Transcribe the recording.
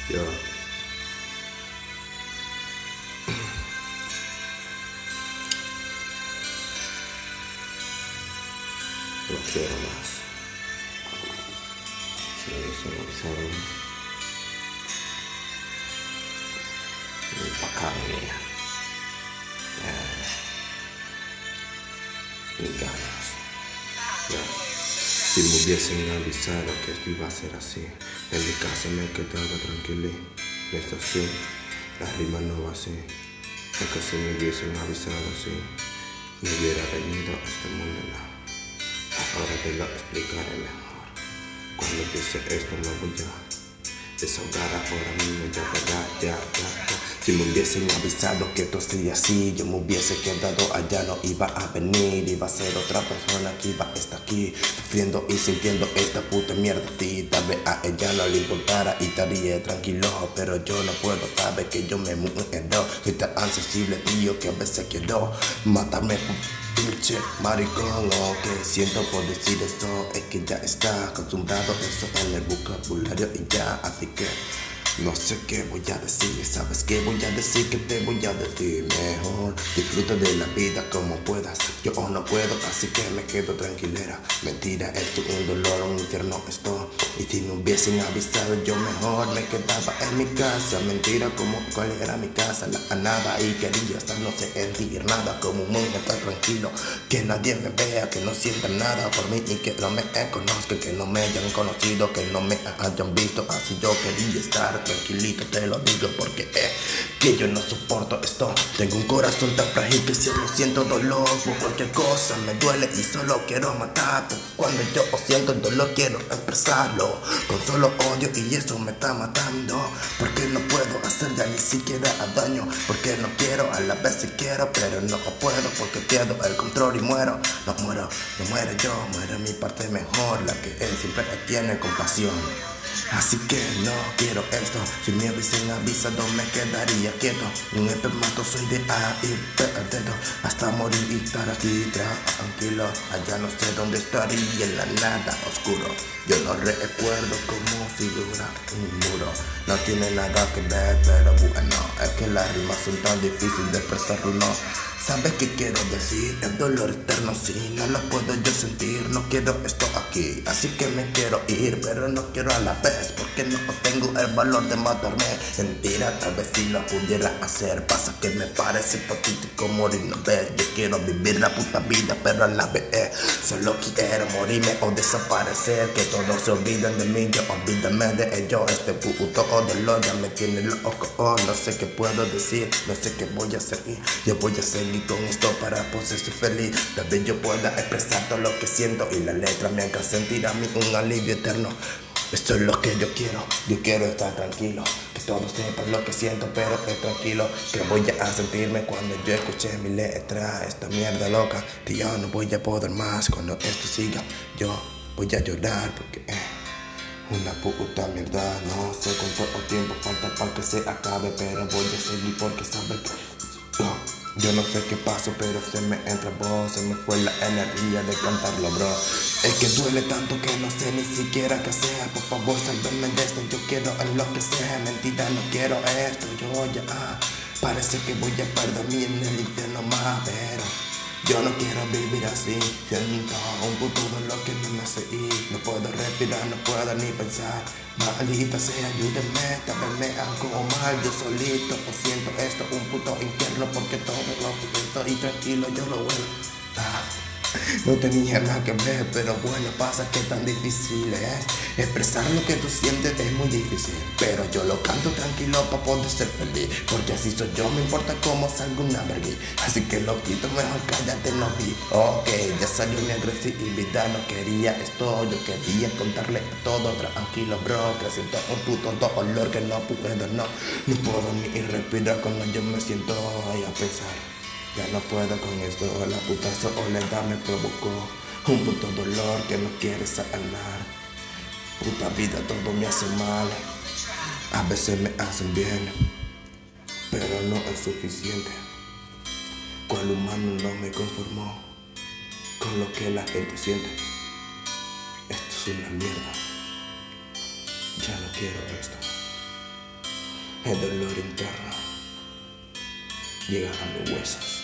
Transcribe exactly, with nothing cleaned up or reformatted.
Yo no quiero más. Si me hubiesen avisado, ni pa' acá venía. Eh, ni ganas. Yo, si me hubiesen avisado que esto iba a ser así, en mi casa me quedaba tranquilo. Esto sí, la rima no va así. Es que si me hubiesen avisado así, me hubiera venido a este mundo no. Ahora te lo explicaré mejor. Cuando empiece esto me voy a desahogar ahora mismo, ya verdad, ya, ya, ya. Si me hubiesen avisado que esto sería así, yo me hubiese quedado allá, no iba a venir. Iba a ser otra persona que iba a estar aquí, sufriendo y sintiendo esta puta mierda. Sí, tal vez a ella no le importara y estaría tranquilo, pero yo no puedo, sabe que yo me muero. Soy tan sensible, tío, que a veces quiero matarme por pinche maricón. Lo que siento por decir esto es que ya está acostumbrado eso en el vocabulario y ya, así que no sé qué voy a decir. ¿Sabes qué voy a decir? Que te voy a decir mejor. Disfruta de la vida como puedas. Yo no puedo, así que me quedo tranquilera. Mentira, esto es un dolor, un infierno esto. Y si no hubiesen avisado, yo mejor me quedaba en mi casa. Mentira, como cuál era mi casa, la nada. Y quería hasta no sentir nada, como un mundo tan tranquilo. Que nadie me vea, que no sienta nada por mí y que no me conozcan, que no me hayan conocido, que no me hayan visto. Así yo quería estar tranquilito, te lo digo porque eh, que yo no soporto esto. Tengo un corazón tan frágil que siempre siento dolor por cualquier cosa, me duele y solo quiero matar. Cuando yo siento el dolor quiero expresarlo con solo odio y eso me está matando. Porque no puedo hacer ya ni siquiera daño, porque no quiero, a la vez si quiero, pero no puedo porque pierdo el control y muero. No muero, no muero yo, muere mi parte mejor, la que él siempre tiene compasión. Así que no quiero esto. Si me hubiesen avisado me quedaría quieto. Un espermato soy de A y perdido hasta morir y estar aquí tranquilo. Allá no sé dónde estaría, en la nada oscuro. Yo no recuerdo cómo figura un muro. No tiene nada que ver, pero bueno, es que las rimas son tan difíciles de expresarlo, no. ¿Sabes qué quiero decir? El dolor eterno, sí, no lo puedo yo sentir. No quiero esto aquí, así que me quiero ir, pero no quiero a la vez, porque no tengo el valor de matarme. Mentira, tal vez si lo pudiera hacer. Pasa que me parece hipotético morir, no ves. Yo quiero vivir la puta vida, pero a la vez eh, solo quiero morirme o desaparecer. Que todos se olviden de mí, yo olvídame de ello. Este puto dolor ya me tiene loco, oh, no sé qué puedo decir, no sé qué voy a seguir. Yo voy a seguir y con esto para poder ser feliz. Tal vez yo pueda expresar todo lo que siento y la letra me haga sentir a mí un alivio eterno. Esto es lo que yo quiero, yo quiero estar tranquilo, que todos sepan lo que siento, pero es tranquilo, que voy a sentirme cuando yo escuché mi letra. Esta mierda loca, que yo no voy a poder más. Cuando esto siga, yo voy a llorar porque eh, una puta mierda. No sé cuánto tiempo falta para que se acabe, pero voy a seguir porque sabe que oh, yo no sé qué pasó, pero se me entra voz, se me fue la energía de cantarlo, bro. Es que duele tanto que no sé ni siquiera qué sea. Por favor, sálvame de esto, yo quiero enloquecer. Mentira, no quiero esto, yo ya ah, parece que voy a perder mí en el infierno más, pero yo no quiero vivir así. Siento un puto dolor que no me hace ir. No puedo respirar, no puedo ni pensar. Maldita sea, ayúdenme, tal vez me hago mal. Yo solito pues siento esto, un puto infierno, porque todo lo que estoy tranquilo, yo lo vuelvo. Ah. No tenía nada que ver, pero bueno, pasa que tan difícil es expresar lo que tú sientes, es muy difícil, pero yo lo canto tranquilo para poder ser feliz, porque así soy yo, me importa cómo salga una vergüenza. Así que lo quito, mejor cállate, no vi. Ok, ya salió mi agresividad, no quería esto, yo quería contarle todo tranquilo, bro, que siento un puto dolor que no puedo, no, no puedo ni respirar cuando yo me siento ahí a pensar. Ya no puedo con esto, la puta soledad me provocó un puto dolor que no quiere sanar. Puta vida, todo me hace mal, a veces me hacen bien, pero no es suficiente. Cual humano no me conformó con lo que la gente siente. Esto es una mierda, ya no quiero esto. el dolor interno llega a mis huesos.